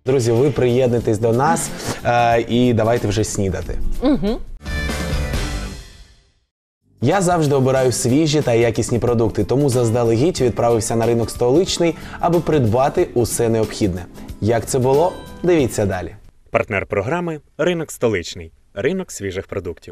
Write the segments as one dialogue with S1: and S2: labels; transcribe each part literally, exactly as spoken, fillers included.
S1: Друзі, ви приєднуйтесь до нас е, і давайте вже снідати.
S2: Угу.
S1: Я завжди обираю свіжі та якісні продукти, тому заздалегідь відправився на ринок столичний, аби придбати усе необхідне. Як це було? Дивіться далі.
S3: Партнер програми – Ринок столичний. Ринок свіжих продуктів.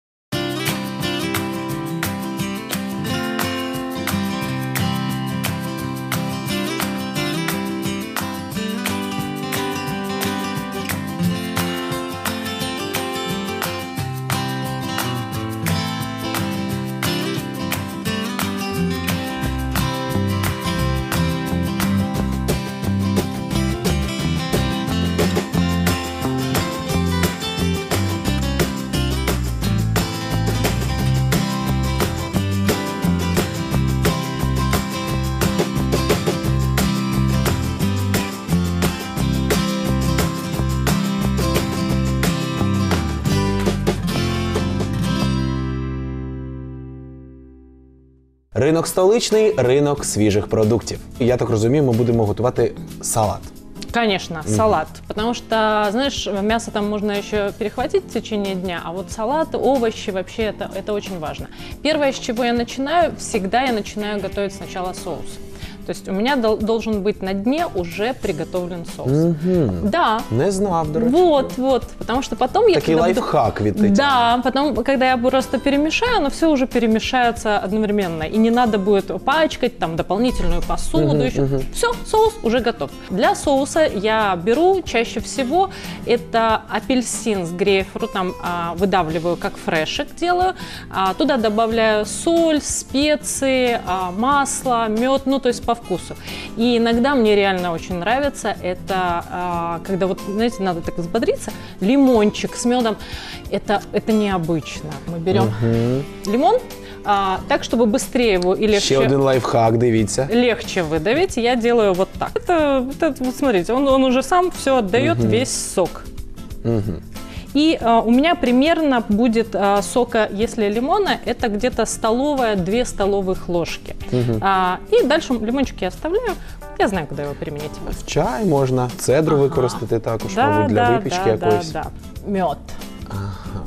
S1: Ринок столичний – ринок свіжих продуктів. Я так розумію, ми будемо готувати салат.
S2: Конечно, mm-hmm. салат. Потому что, знаешь, мясо там можно еще перехватить в течение дня, а вот салат, овощи, вообще это, это очень важно. Первое, с чего я начинаю, всегда я начинаю готовить сначала соус. То есть у меня дол- должен быть на дне уже приготовлен соус.
S1: Mm-hmm.
S2: Да.
S1: Не знав, до речі.
S2: Вот, вот. Потому что потом я...
S1: Такий лайфхак від Тетяни.
S2: Да, потом, когда я просто перемешаю, оно все уже перемешается одновременно. И не надо будет пачкать там дополнительную посуду. Uh-huh, еще. Uh-huh. Все, соус уже готов. Для соуса я беру чаще всего это апельсин с грейпфрутом, а, выдавливаю как фрешек делаю. А, туда добавляю соль, специи, а, масло, мед, ну то есть по вкусу. И иногда мне реально очень нравится это, а, когда вот, знаете, надо так взбодриться, лимончик с медом. Это, это необычно. Мы берем угу. лимон а, так, чтобы быстрее его и легче...
S1: Еще один лайфхак, дивіться.
S2: Легче выдавить. Я делаю вот так. Это, это вот смотрите, он, он уже сам все отдает, угу. весь сок.
S1: Угу.
S2: И а, у меня примерно будет а, сока, если лимона, это где-то столовая, две столовых ложки. Угу. А, и дальше лимончик я оставляю. Я знаю, куди його применить.
S1: В чай можна, цедру ага. використати також,
S2: да,
S1: мабуть, для
S2: да,
S1: випічки
S2: да,
S1: якоїсь.
S2: Да, да. Мед.
S1: Ага.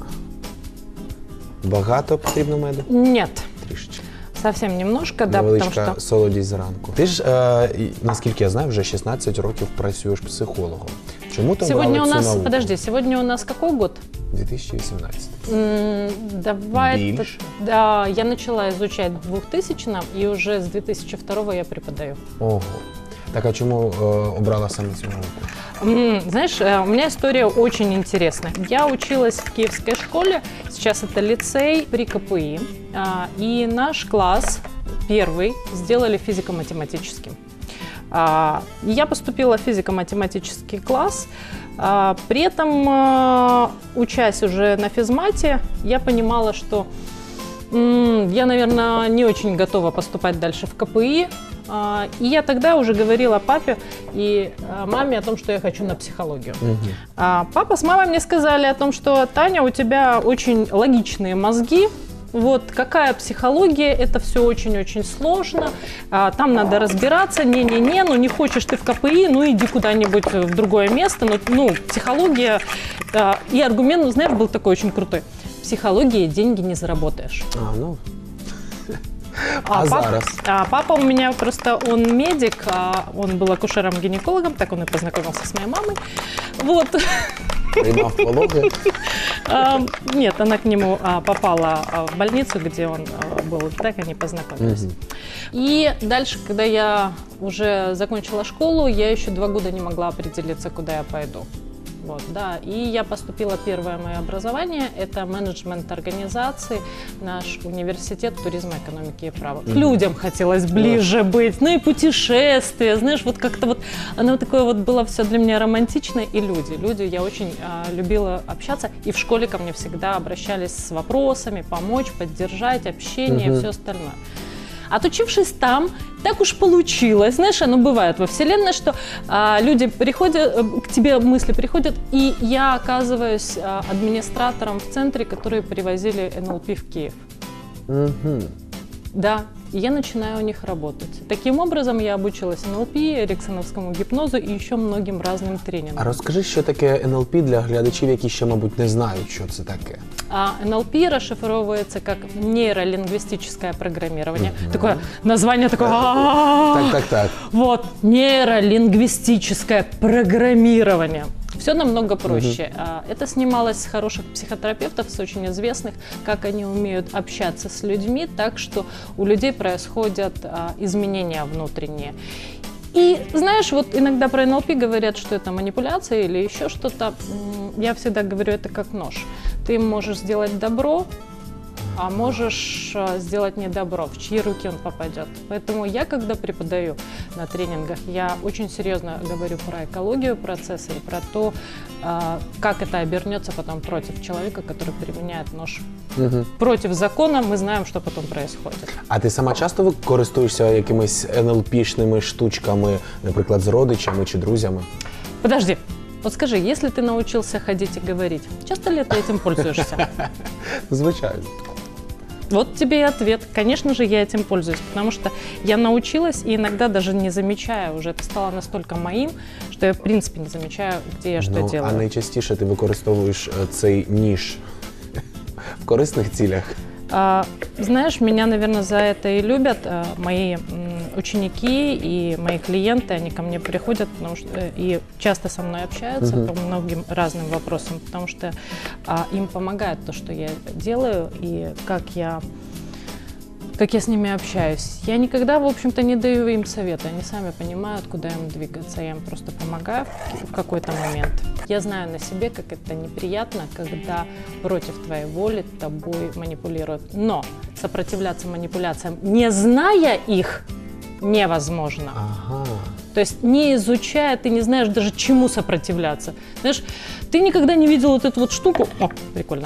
S1: Багато потрібно меду?
S2: Нет.
S1: Трішечки.
S2: Совсем немножко, да,
S1: невеличка
S2: потому что...
S1: солодість зранку. Ти ж, е, наскільки я знаю, вже шістнадцять років працюєш психологом. Чому ти обрала
S2: Сегодня у
S1: цю
S2: нас,
S1: науку?
S2: подожди, сегодня у нас какой год?
S1: дві тисячі вісімнадцятий.
S2: М, давай,
S1: Больше?
S2: да, я начала изучать в двухтысячном, и уже с две тысячи второго я преподаю.
S1: Ого. Так, а чому е, обрала саме цю науку?
S2: М, знаешь, э, у меня история очень интересная. Я училась в киевской школе, сейчас это лицей при КПИ, а, и наш класс первый сделали физико-математическим. А, я поступила в физико-математический класс. А, при этом, а, учась уже на физмате, я понимала, что м, я, наверное, не очень готова поступать дальше в КПИ. А, и я тогда уже говорила папе и а, маме о том, что я хочу на психологию.
S1: Угу.
S2: А, папа с мамой мне сказали о том, что Таня, у тебя очень логичные мозги. Вот, какая психология, это все очень-очень сложно, а, там надо разбираться, не-не-не, ну не хочешь ты в КПИ, ну иди куда-нибудь в другое место, ну, ну психология, а, и аргумент, ну, знаешь, был такой очень крутой, психологией деньги не заработаешь.
S1: А, ну...
S2: А,
S1: а
S2: папа,
S1: зараз?
S2: А папа у меня просто, он медик, а он был акушером-гинекологом, так он и познакомился с моей мамой, вот.
S1: Приймав пологи?
S2: А, нет, она к нему а, попала а, в больницу, где он а, был, так они познакомились. Угу. И дальше, когда я уже закончила школу, я еще два года не могла определиться, куда я пойду. Вот, да. И я поступила, первое мое образование, это менеджмент организации, наш университет туризма, экономики и права. К людям хотелось ближе быть, ну и путешествия, знаешь, вот как-то вот, оно такое вот было все для меня романтичное, и люди, люди, я очень а, любила общаться, и в школе ко мне всегда обращались с вопросами, помочь, поддержать, общение и все остальное. Отучившись там, так уж получилось, знаешь, оно бывает во Вселенной, что а, люди приходят, к тебе мысли приходят, и я оказываюсь а, администратором в центре, которые привозили эн эл пи в Киев.
S1: Угу.
S2: Да. и я начинаю у них работать. Таким образом, я обучилась эн ел пі, эриксоновскому гипнозу и еще многим разным тренингам.
S1: А розкажи, що таке ен ел пі для глядачів, які ще, мабуть, не знають, що це таке.
S2: А эн ел пі расшифровывается как нейролингвистическое программирование. Mm-hmm. Такое название такое.
S1: Так, так, так.
S2: Вот, нейролингвистическое программирование. Все намного проще. Uh-huh. Это снималось с хороших психотерапевтов, с очень известных, как они умеют общаться с людьми так, что у людей происходят а, изменения внутренние. И знаешь, вот иногда про эн эл пи говорят, что это манипуляция или еще что-то. Я всегда говорю, это как нож. Ты можешь сделать добро, а можешь сделать не добро, в чьи руки он попадет. Поэтому я, когда преподаю на тренингах, я очень серьезно говорю про экологию процесса и про то, как это обернется потом против человека, который применяет нож. Угу. Против закона мы знаем, что потом происходит.
S1: А ти сама часто користуєшся якимись ен ел пішними штучками, наприклад, з родичами чи друзями?
S2: Подожди. Вот скажи, если ты научился ходить и говорить, часто ли ты этим пользуешься?
S1: Звичайно.
S2: Вот тебе и ответ. Конечно же, я этим пользуюсь, потому что я научилась и иногда даже не замечая уже, это стало настолько моим, что я в принципе не замечаю, где я что
S1: ну,
S2: делаю.
S1: А найчастіше ти використовуєш цей ніж в корисних цілях?
S2: А, знаешь, меня, наверное, за это и любят а, мои м, ученики и мои клиенты, они ко мне приходят потому что, и часто со мной общаются uh-huh. по многим разным вопросам, потому что а, им помогает то, что я делаю и как я, как я с ними общаюсь. Я никогда, в общем-то, не даю им советы, они сами понимают, куда им двигаться, я им просто помогаю в какой-то момент. Я знаю на себе, как это неприятно, когда против твоей воли тобой манипулируют. Но сопротивляться манипуляциям, не зная их, невозможно.
S1: Ага.
S2: То есть не изучая, ты не знаешь даже чему сопротивляться. Знаешь, ты никогда не видел вот эту вот штуку. О, прикольно.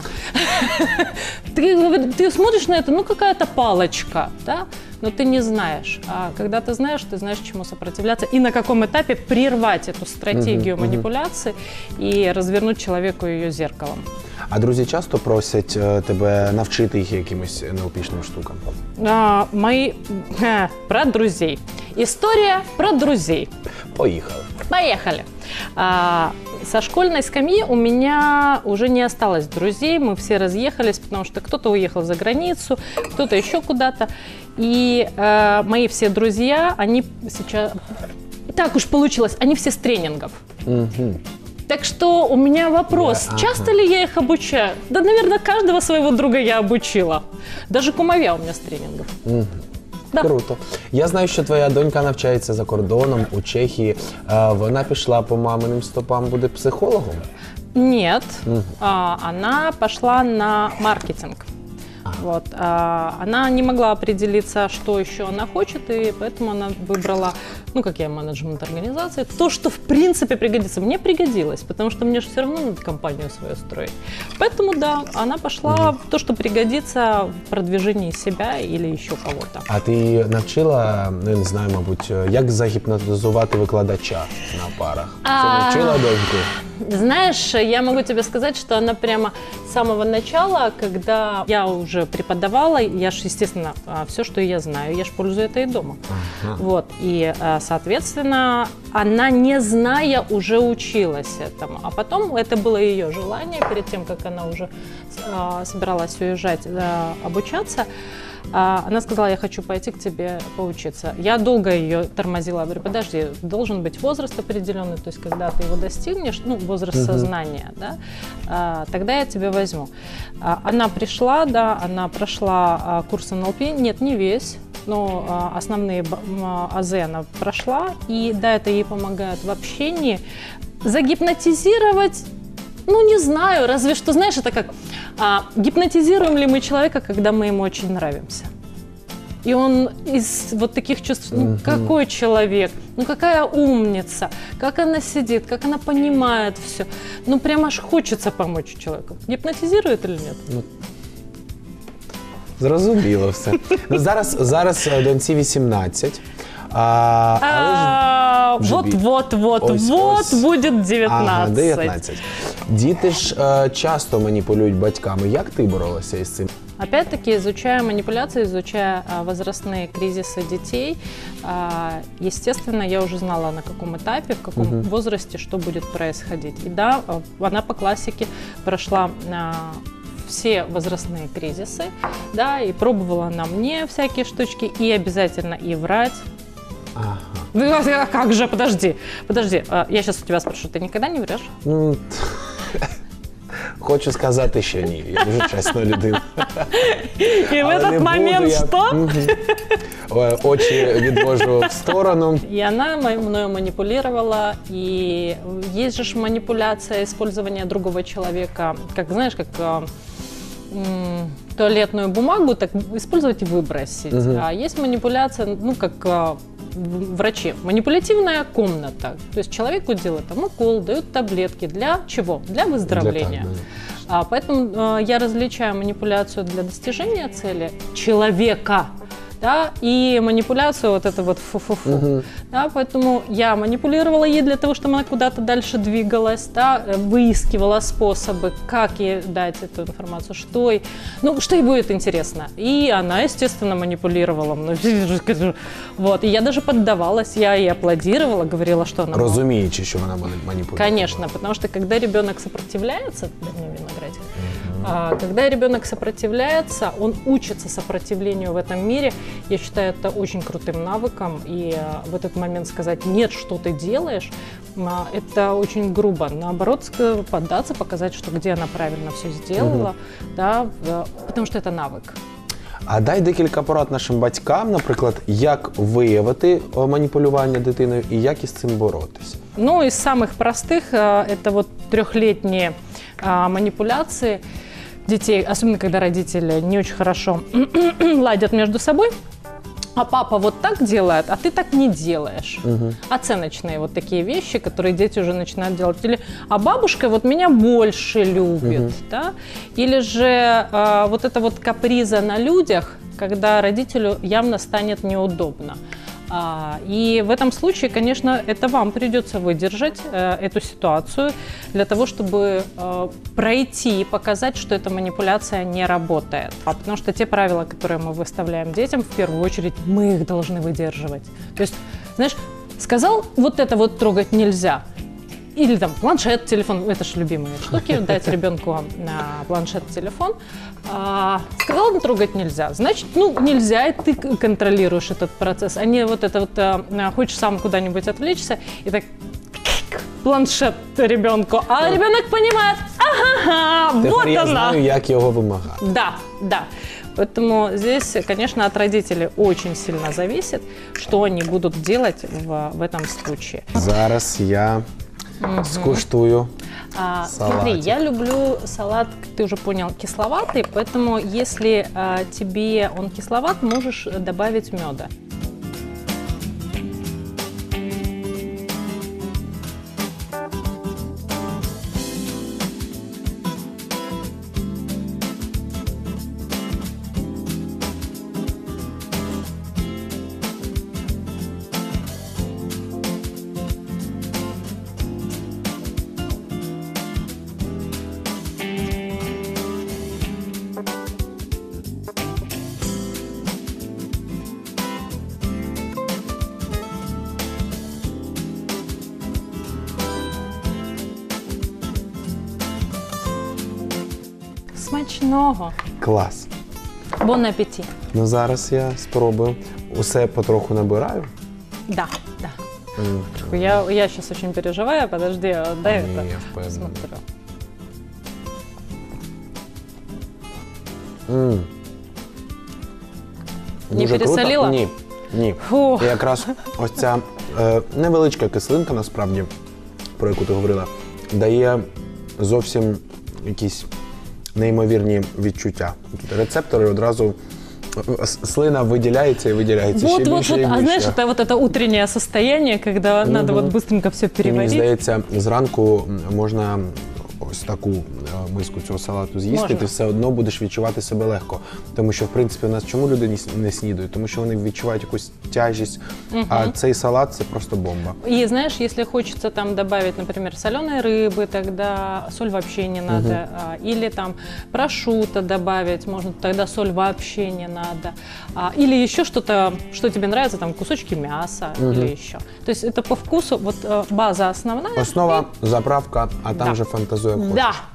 S2: Ты, ты смотришь на это, ну какая-то палочка, да? Но ты не знаешь. А когда ты знаешь, ты знаешь, чему сопротивляться и на каком этапе прервать эту стратегию uh-huh, манипуляции uh-huh. и развернуть человеку ее зеркалом.
S1: А друзі часто просять е, тебе навчити їх якимось ен ел пішним штукам?
S2: А, мои... Ха, про друзей. История про друзей.
S1: Поїхали.
S2: Поехали. А, со школьной скамьи у меня уже не осталось друзей, мы все разъехались, потому что кто-то уехал за границу, кто-то еще куда-то. И э, мои все друзья, они сейчас... Так уж получилось, они все с тренингов.
S1: Угу.
S2: Так что у меня вопрос,
S1: Yeah,
S2: часто
S1: ага.
S2: ли я их обучаю? Да, наверное, каждого своего друга я обучила. Даже кумовья у меня с тренингов.
S1: Угу. Да. Круто. Я знаю, що твоя донька навчається за кордоном у Чехії. Вона пішла по маминим стопам, буде психологом?
S2: Нет, угу. а, она пошла на маркетинг. Вот. А, она не могла определиться, что еще она хочет, и поэтому она выбрала, ну, как я, менеджмент организации, то, что в принципе пригодится. Мне пригодилось, потому что мне же все равно надо компанию свою строить. Поэтому, да, она пошла в то, что пригодится в продвижении себя или еще кого-то.
S1: А ти навчила, ну, я не знаю, мабуть, як загіпнотизувати викладача на парах? Це навчила доньку?
S2: Знаешь, я могу тебе сказать, что она прямо с самого начала, когда я уже преподавала, я же, естественно, все, что я знаю, я же пользую это и дома. Ага. Вот, и, соответственно, она, не зная, уже училась этому. А потом это было ее желание, перед тем, как она уже собиралась уезжать, обучаться, она сказала, я хочу пойти к тебе поучиться. Я долго ее тормозила, говорю, подожди, должен быть возраст определенный, то есть когда ты его достигнешь, ну, возраст uh-huh. сознания, да, тогда я тебя возьму. Она пришла, да, она прошла курс эн эл пи, нет, не весь, но основные азы она прошла, и да, это ей помогает в общении. Загипнотизировать, ну, не знаю, разве что, знаешь, это как, а, гипнотизируем ли мы человека, когда мы ему очень нравимся? И он из вот таких чувств, ну, какой человек, ну, какая умница, как она сидит, как она понимает все. Ну, прямо аж хочется помочь человеку. Гипнотизирует или нет?
S1: Ну, зрозуміло все. Ну, зараз, зараз доньці вісімнадцять. А,
S2: а,
S1: вже
S2: вот,
S1: бі...
S2: вот, вот,
S1: ось,
S2: вот
S1: ось.
S2: буде дев'ятнадцять.
S1: Ага, дев'ятнадцять. Діти ж е, часто маніпулюють батьками. Як ти боролася із цим?
S2: Опять-таки, изучая манипуляции, изучая а, возрастные кризисы детей, а, естественно, я уже знала, на каком этапе, в каком
S1: Мгм.
S2: возрасте, что будет происходить. И да, а, она по классике прошла а, все возрастные кризисы, да, и пробовала на мне всякие штучки, и обязательно и врать.
S1: Ага.
S2: Ну, а как же, подожди, подожди, а, я сейчас у тебя спрошу, ты никогда не врешь?
S1: Ну, хочу сказати, що ні. Я дуже чесна людина.
S2: И в
S1: Але не
S2: этот
S1: буду
S2: момент
S1: я.
S2: что?
S1: Мгм. Е, Очі відвожу в сторону.
S2: И она мо- мною манипулировала, и есть же ж манипуляция использования другого человека, как, знаешь, как а, м, туалетную бумагу, так использовать и выбросить.
S1: Мгм.
S2: А есть манипуляция, ну, как а, в- врачи, манипулятивная комната. То есть человеку делают там укол, дают таблетки. Для чего? Для выздоровления.
S1: Для так,
S2: А, поэтому э, я различаю манипуляцию для достижения цели человека, да, и манипуляцию вот это вот фу-фу-фу.
S1: Мгм.
S2: Да, поэтому я манипулировала ей для того, чтобы она куда-то дальше двигалась, да, э, выискивала способы, как ей дать эту информацию, что ей, ну, что ей будет интересно. И она, естественно, манипулировала мной. Вот, и я даже поддавалась, я ей аплодировала, говорила, что она молодец.
S1: Розуміючи, що вона буде маніпулювати.
S2: Конечно, потому что когда ребенок сопротивляется, дай мне виноградик, а, когда ребенок сопротивляется, он учится сопротивлению в этом мире. Я считаю это очень крутым навыком. И а, в этот момент сказать «нет, что ты делаешь», а, это очень грубо. Наоборот, ск- поддаться, показать, что где она правильно все сделала, да, в- потому что это навык.
S1: А дай декілька порад нашим батькам, наприклад, як виявити е, маніпулювання дитиною і як із цим боротися.
S2: Ну, из самых простых а, это вот трехлетние а, манипуляции детей, особенно когда родители не очень хорошо ладят между собой. А папа вот так делает, а ты так не делаешь. Оценочные вот такие вещи, которые дети уже начинают делать. Или, а бабушка вот меня больше любит, да? Или же а, вот эта вот каприза на людях, когда родителю явно станет неудобно. А, и в этом случае, конечно, это вам придется выдержать э, эту ситуацию для того, чтобы э, пройти и показать, что эта манипуляция не работает. А потому что те правила, которые мы выставляем детям, в первую очередь, мы их должны выдерживать. То есть, знаешь, сказал, вот это вот трогать нельзя. Или там планшет, телефон, это же любимые штуки, дать ребенку на планшет, телефон. А, сказал, не трогать нельзя, значит, ну, нельзя, и ты к- контролируешь этот процесс, а не вот это вот, а, хочешь сам куда-нибудь отвлечься, и так планшет ребенку, а ребенок понимает, ага, вот
S1: Тепер я
S2: она.
S1: знаю, як його вимагати.
S2: Да, да. Поэтому здесь, конечно, от родителей очень сильно зависит, что они будут делать в, в этом случае.
S1: Зараз я скуштую.
S2: А,
S1: Салатик.
S2: смотри, я люблю салат, ты уже понял, кисловатый, поэтому если а, тебе он кисловат, можешь добавить меда. Смачного.
S1: Клас.
S2: Бон аппетит.
S1: Ну зараз я спробую. Усе потроху набираю.
S2: Да, да. Я, я сейчас очень переживаю, подожди, а, дай
S1: Не,
S2: это
S1: я впевнений.
S2: посмотрю.
S1: М.
S2: Не
S1: Дуже круто.
S2: пересолила?
S1: Ні. Ні.
S2: Фух.
S1: І якраз ось ця е, невеличка кислинка, насправді, про яку ти говорила, дає зовсім якісь неймовірні відчуття. Тут рецептори одразу е, с- слина виділяється і виділяється
S2: Вот,
S1: ще
S2: вот,
S1: більше
S2: вот,
S1: і
S2: а
S1: більше.
S2: знаешь, это вот это утреннее состояние, когда надо вот быстренько все
S1: І мені
S2: переварить.
S1: здається, зранку можна ось таку е, миску цього салату з'їсти,
S2: Можна.
S1: ти все одно будеш відчувати себе легко. Тому що, в принципі, у нас чому люди не с- не снідають? Тому що вони відчувають якусь тяжість, а цей салат це просто бомба.
S2: И знаешь, если хочется там добавить, например, соленой рыбы, тогда соль вообще не надо. А, Или там прошутто добавить, можно тогда соль вообще не надо. А, Или еще что-то, что тебе нравится, там кусочки мяса или еще. То есть это по вкусу, вот э, база основная.
S1: Основа, заправка, а там
S2: Да.
S1: вже фантазує як хочеш.
S2: Да,